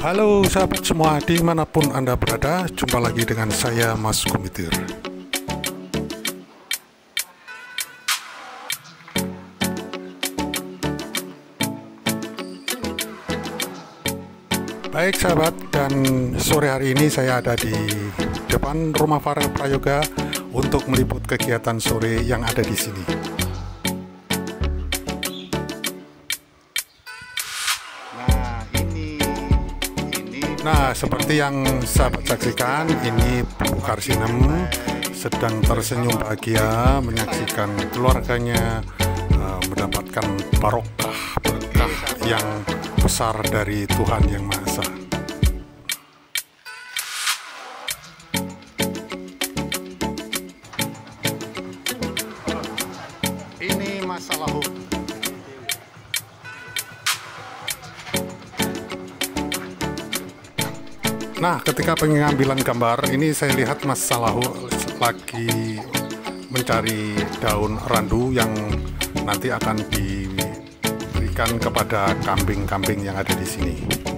Halo sahabat semua, dimanapun Anda berada, jumpa lagi dengan saya Mas Kumitir. Baik sahabat, dan sore hari ini saya ada di depan rumah Farel Prayoga untuk meliput kegiatan sore yang ada di sini. Nah, seperti yang sahabat saksikan, ini Bu Karsinem sedang tersenyum bahagia menyaksikan keluarganya mendapatkan barokah berkah yang besar dari Tuhan Yang Maha Esa. Ini masalah hukum. Nah, ketika pengambilan gambar ini saya lihat Mas Salahu lagi mencari daun randu yang nanti akan diberikan kepada kambing-kambing yang ada di sini.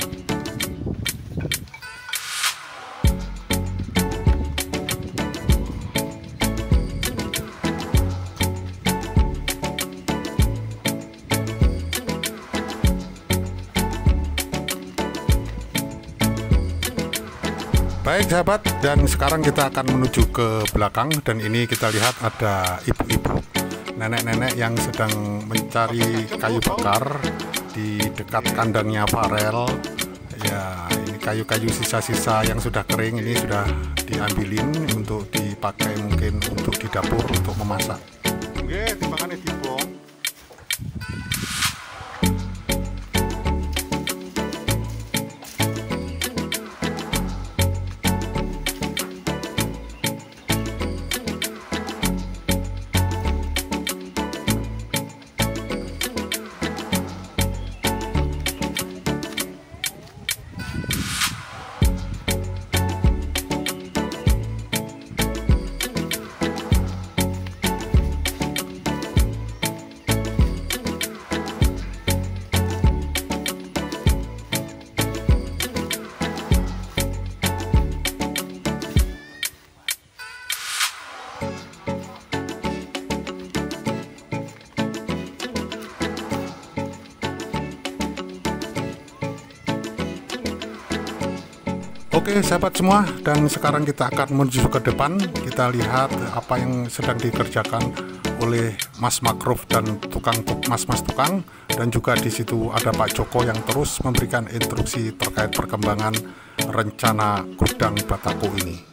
Baik sahabat, dan sekarang kita akan menuju ke belakang, dan ini kita lihat ada ibu-ibu, nenek-nenek yang sedang mencari kayu bakar di dekat kandangnya Farel. Ya, ini kayu-kayu sisa-sisa yang sudah kering, ini sudah diambilin untuk dipakai mungkin untuk di dapur untuk memasak. Oke, timbangannya dibong. Oke sahabat semua, dan sekarang kita akan menuju ke depan. Kita lihat apa yang sedang dikerjakan oleh Mas Makruf dan mas-mas tukang, dan juga di situ ada Pak Joko yang terus memberikan instruksi terkait perkembangan rencana gudang Batako ini.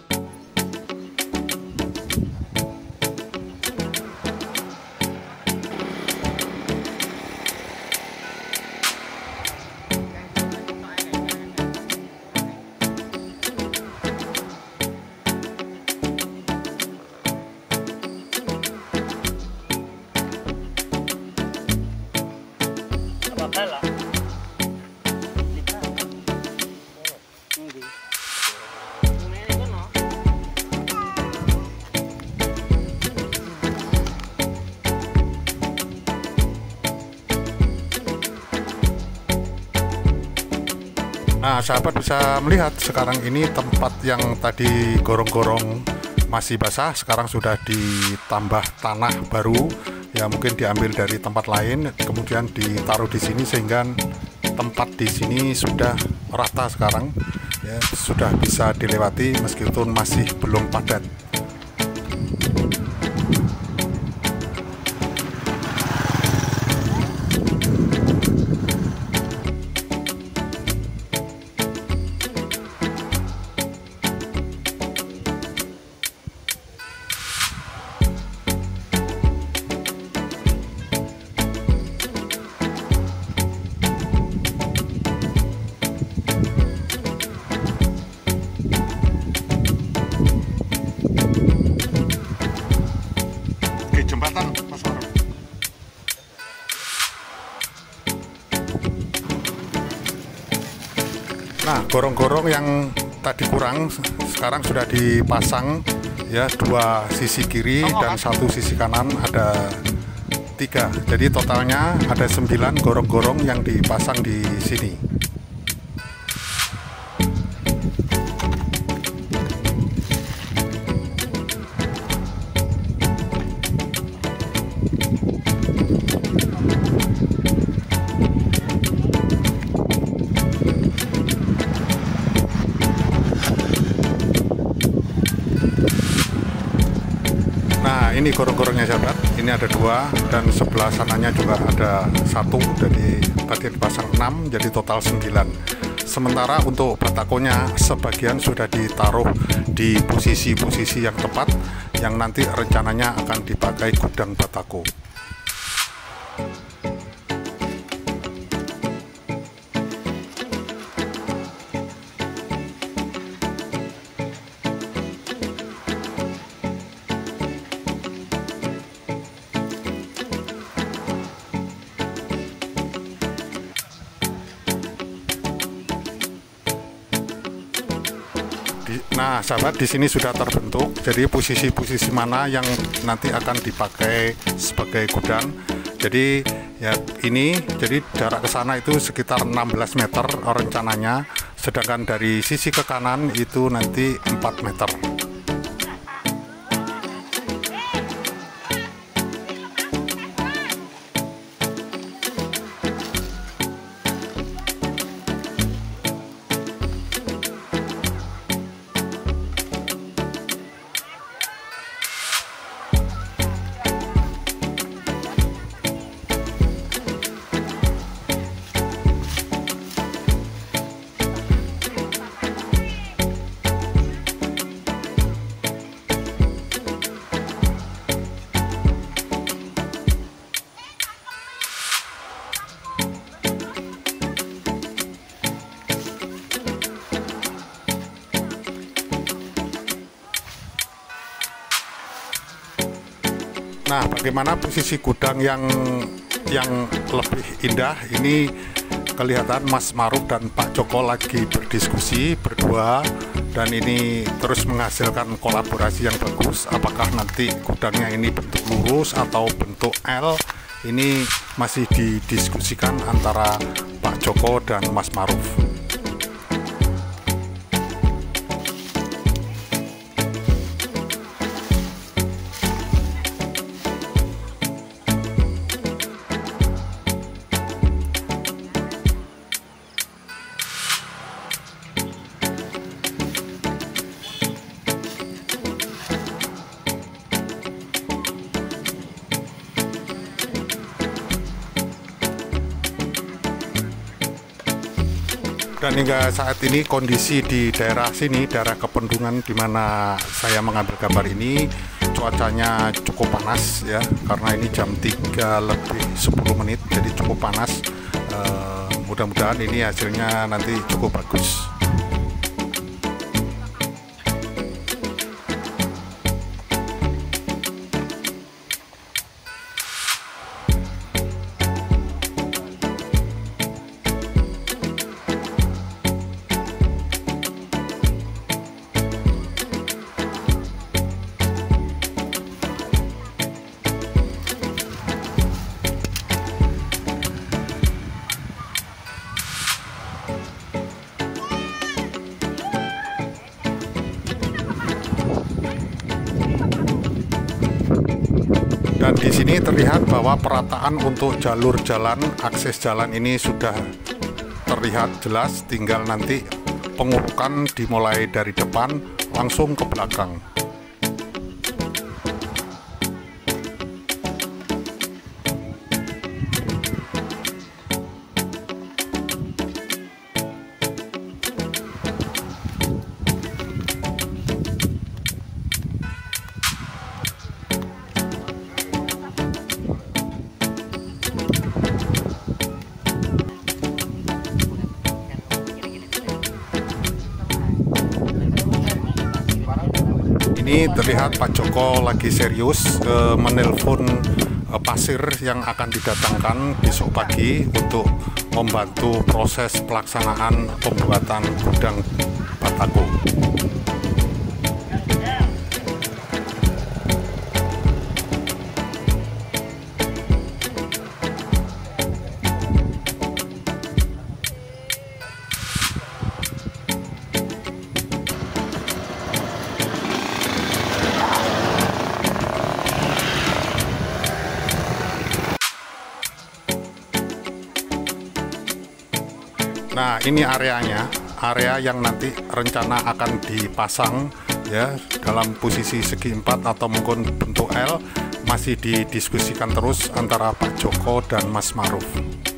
Nah, sahabat bisa melihat sekarang ini tempat yang tadi gorong-gorong masih basah, sekarang sudah ditambah tanah baru, ya mungkin diambil dari tempat lain, kemudian ditaruh di sini sehingga tempat di sini sudah rata sekarang, ya sudah bisa dilewati meskipun masih belum padat. Nah, gorong-gorong yang tadi kurang sekarang sudah dipasang, ya, dua sisi kiri dan satu sisi kanan, ada 3. Jadi totalnya ada 9 gorong-gorong yang dipasang di sini. ini gorong-gorongnya sahabat, ini ada 2 dan sebelah sananya juga ada 1, jadi tadi dipasang 6 jadi total 9. Sementara untuk batakonya sebagian sudah ditaruh di posisi-posisi yang tepat yang nanti rencananya akan dipakai gudang batako. Nah, sahabat, di sini sudah terbentuk. Jadi posisi-posisi mana yang nanti akan dipakai sebagai gudang. Jadi ya ini, jadi jarak ke sana itu sekitar 16 meter rencananya. Sedangkan dari sisi ke kanan itu nanti 4 meter. Nah, bagaimana posisi gudang yang lebih indah? Ini kelihatan Mas Maruf dan Pak Joko lagi berdiskusi berdua, dan ini terus menghasilkan kolaborasi yang bagus. Apakah nanti gudangnya ini bentuk lurus atau bentuk L? Ini masih didiskusikan antara Pak Joko dan Mas Maruf. Dan hingga saat ini kondisi di daerah sini, daerah Kependungan di mana saya mengambil gambar ini, cuacanya cukup panas ya, karena ini jam 3 lebih 10 menit, jadi cukup panas. Mudah-mudahan ini hasilnya nanti cukup bagus. Dan di sini terlihat bahwa perataan untuk jalur jalan, akses jalan ini sudah terlihat jelas, tinggal nanti pengurukan dimulai dari depan langsung ke belakang. Ini terlihat Pak Joko lagi serius menelpon pasir yang akan didatangkan besok pagi untuk membantu proses pelaksanaan pembuatan gudang batako. Nah, ini areanya, area yang nanti rencana akan dipasang ya, dalam posisi segi 4 atau mungkin bentuk L, masih didiskusikan terus antara Pak Joko dan Mas Maruf.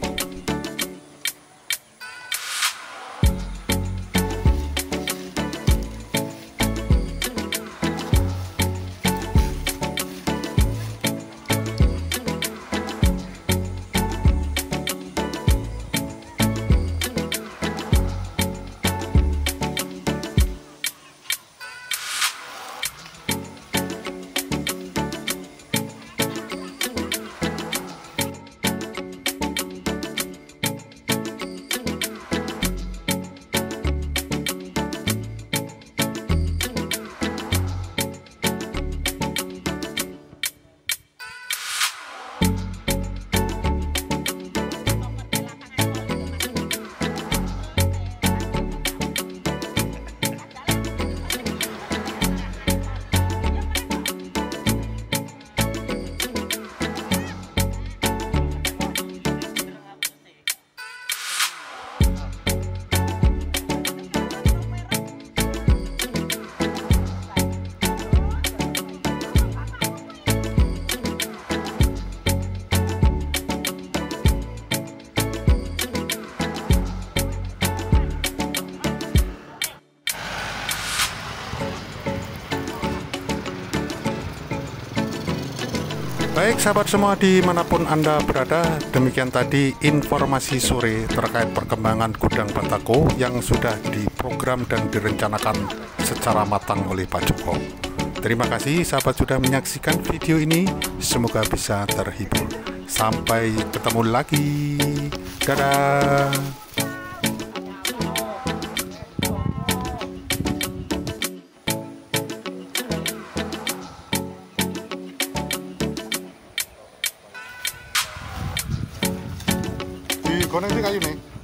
Baik sahabat semua dimanapun Anda berada, demikian tadi informasi sore terkait perkembangan gudang Batako yang sudah diprogram dan direncanakan secara matang oleh Pak Joko. Terima kasih sahabat sudah menyaksikan video ini, semoga bisa terhibur. Sampai ketemu lagi, dadah. Koneksi kayu nih.